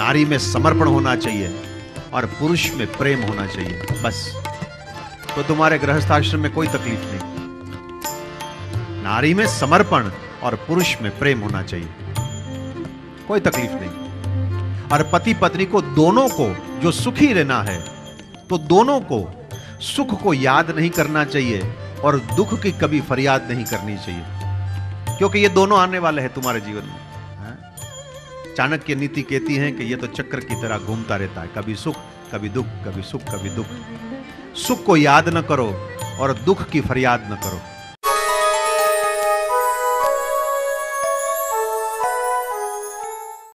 नारी में समर्पण होना चाहिए और पुरुष में प्रेम होना चाहिए, बस। तो तुम्हारे गृहस्थाश्रम में कोई तकलीफ नहीं। नारी में समर्पण और पुरुष में प्रेम होना चाहिए, कोई तकलीफ नहीं। और पति पत्नी को, दोनों को जो सुखी रहना है, तो दोनों को सुख को याद नहीं करना चाहिए और दुख की कभी फरियाद नहीं करनी चाहिए, क्योंकि ये दोनों आने वाले हैं तुम्हारे जीवन में। चाणक्य नीति कहती है कि ये तो चक्र की तरह घूमता रहता है, कभी सुख कभी दुख, कभी सुख कभी दुख। सुख को याद न करो और दुख की फरियाद न करो।